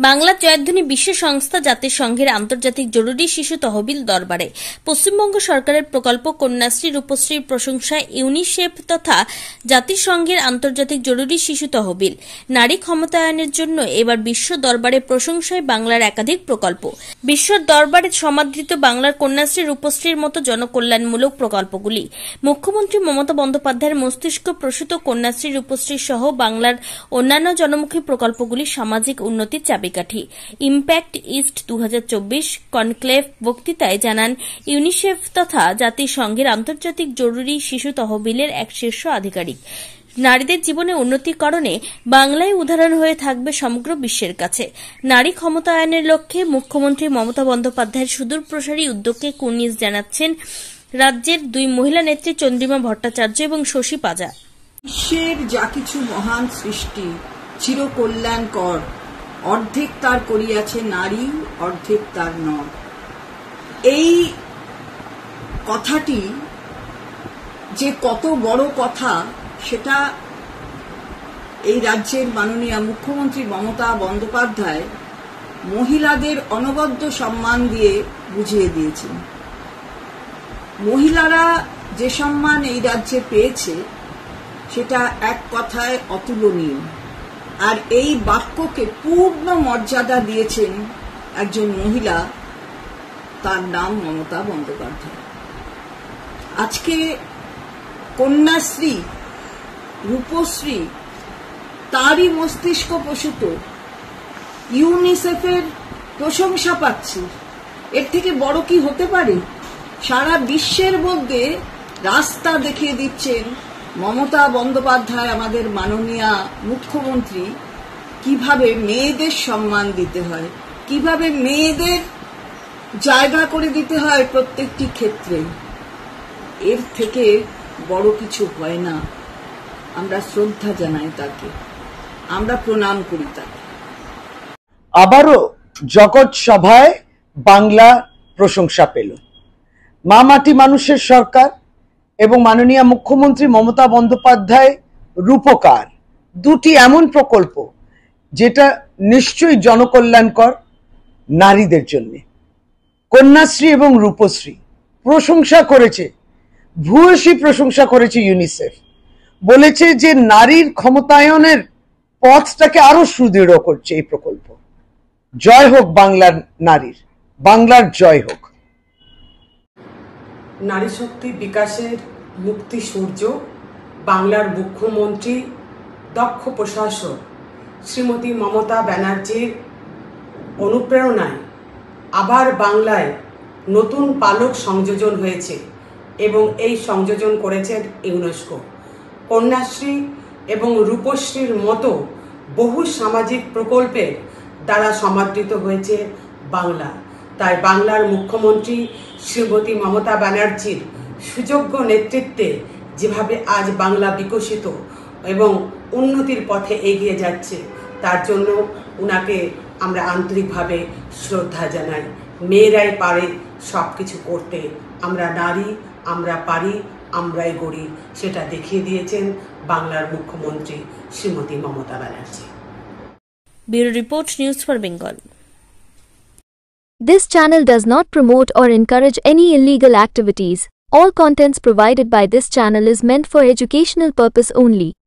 বাংলার জয়ধ্বনি বিশ্ব সংস্থা জাতিসংঘের আন্তর্জাতিক জরুরি শিশু তহবিল দরবারে পশ্চিমবঙ্গ সরকারের প্রকল্প কন্যাশ্রী রূপশ্রীর প্রশংসায় ইউনিসেফ তথা জাতিসংঘের আন্তর্জাতিক জরুরি শিশু তহবিল নারী ক্ষমতায়নের জন্য এবার বিশ্ব দরবারে প্রশংসায় বাংলার একাধিক প্রকল্প। বিশ্ব দরবারে সমাদৃত বাংলার কন্যাশ্রী রূপশ্রীর মতো জনকল্যাণমূলক প্রকল্পগুলি মুখ্যমন্ত্রী মমতা বন্দ্যোপাধ্যায়ের মস্তিষ্ক প্রসূত কন্যাশ্রী রূপশ্রী সহ বাংলার অন্যান্য জনমুখী প্রকল্পগুলি সামাজিক উন্নতির চাবিকাঠি। ইম্প্যাক্ট ইস্ট 2024 কনক্লেভ বক্তৃতায় জানান ইউনিসেফ তথা জাতিসংঘের আন্তর্জাতিক জরুরি শিশু তহবিলের এক শীর্ষ আধিকারিক। নারীদের জীবনে উন্নতিকরণে বাংলায় উদাহরণ হয়ে থাকবে সমগ্র বিশ্বের কাছে। নারী ক্ষমতায়নের লক্ষ্যে মুখ্যমন্ত্রী মমতা বন্দ্যোপাধ্যায়ের সুদূরপ্রসারী উদ্যোগকে কুর্নিশ জানাচ্ছেন রাজ্যের দুই মহিলা নেত্রী চন্দ্রিমা ভট্টাচার্য এবং শশী পাজা। বিশ্বের যা কিছু মহান সৃষ্টি চিরকল্যাণকর, অর্ধেক তার করিয়াছে নারী, অর্ধেক তার নর। এই কথাটি যে কত বড় কথা সেটা এই রাজ্যের মাননীয় মুখ্যমন্ত্রী মমতা বন্দ্যোপাধ্যায় মহিলাদের অনবদ্য সম্মান দিয়ে বুঝিয়ে দিয়েছেন। মহিলারা যে সম্মান এই রাজ্যে পেয়েছে সেটা এক কথায় অতুলনীয়। আর এই বাক্যকে পূর্ণ মর্যাদা দিয়েছেন একজন মহিলা, তার নাম মমতা বন্দ্যোপাধ্যায়। আজকে কন্যাশ্রী রূপশ্রী তারই মস্তিষ্ক প্রসূত ইউনিসেফের প্রশংসা পাচ্ছি। এর থেকে বড় কি হতে পারে? সারা বিশ্বের মধ্যে রাস্তা দেখিয়ে দিচ্ছেন মমতা বন্দ্যোপাধ্যায়, আমাদের মাননীয় মুখ্যমন্ত্রী, কিভাবে মেয়েদের সম্মান দিতে হয়, কিভাবে মেয়েদের জায়গা করে দিতে হয় প্রত্যেকটি ক্ষেত্রে। এর থেকে বড় কিছু হয় না। আমরা শ্রদ্ধা জানাই তাকে, আমরা প্রণাম করি তাকে। আবারও জগৎ সভায় বাংলা প্রশংসা পেল। মা মাটি মানুষের সরকার এবং মাননীয় মুখ্যমন্ত্রী মমতা বন্দ্যোপাধ্যায় রূপকার দুটি এমন প্রকল্প যেটা নিশ্চয়ই জনকল্যাণকর নারীদের জন্য। কন্যাশ্রী এবং রূপশ্রী প্রশংসা করেছে, ভূয়সী প্রশংসা করেছে ইউনিসেফ। বলেছে যে নারীর ক্ষমতায়নের পথটাকে আরো সুদৃঢ় করছে এই প্রকল্প। জয় হোক বাংলার নারীর, বাংলার জয় হোক। নারী শক্তি বিকাশের মুক্তি সূর্য বাংলার মুখ্যমন্ত্রী দক্ষ প্রশাসক শ্রীমতী মমতা ব্যানার্জির অনুপ্রেরণায় আবার বাংলায় নতুন পালক সংযোজন হয়েছে এবং এই সংযোজন করেছেন ইউনেস্কো। কন্যাশ্রী এবং রূপশ্রীর মতো বহু সামাজিক প্রকল্পের দ্বারা সমাদৃত হয়েছে বাংলা। তাই বাংলার মুখ্যমন্ত্রী শ্রীমতী মমতা ব্যানার্জির সুযোগ্য নেতৃত্বে যেভাবে আজ বাংলা বিকশিত এবং উন্নতির পথে এগিয়ে যাচ্ছে, তার জন্য উনাকে আমরা আন্তরিকভাবে শ্রদ্ধা জানাই। মেয়েরাই পারে সব কিছু করতে, আমরা নারী, আমরা পারি, আমরাই গড়ি, সেটা দেখিয়ে দিয়েছেন বাংলার মুখ্যমন্ত্রী Shrimati Mamata Banerjee. Bureau report, news for Bengal. This channel does not promote or encourage any illegal activities. All contents provided by this channel is meant for educational purpose only.